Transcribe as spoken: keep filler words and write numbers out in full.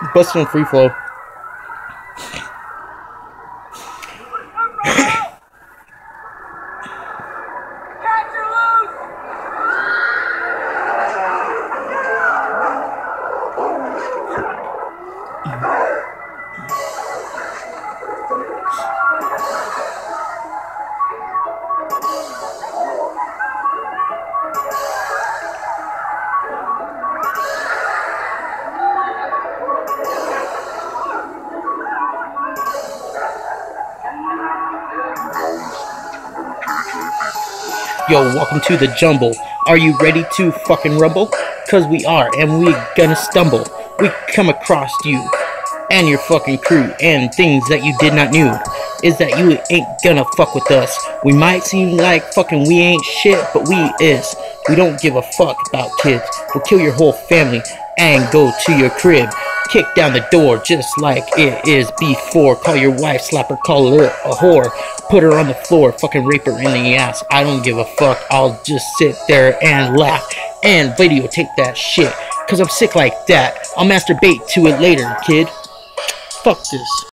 Busting in free flow. Yo, welcome to the jumble. Are you ready to fucking rumble? Cause we are, and we gonna stumble. We come across you and your fucking crew, and things that you did not knew is that you ain't gonna fuck with us. We might seem like fucking we ain't shit, but we is. We don't give a fuck about kids. We'll kill your whole family and go to your crib. Kick down the door just like it is before. Call your wife, slap her, call her a whore. Put her on the floor, fucking rape her in the ass. I don't give a fuck, I'll just sit there and laugh and videotape that shit. Cause I'm sick like that. I'll masturbate to it later, kid. Fuck this.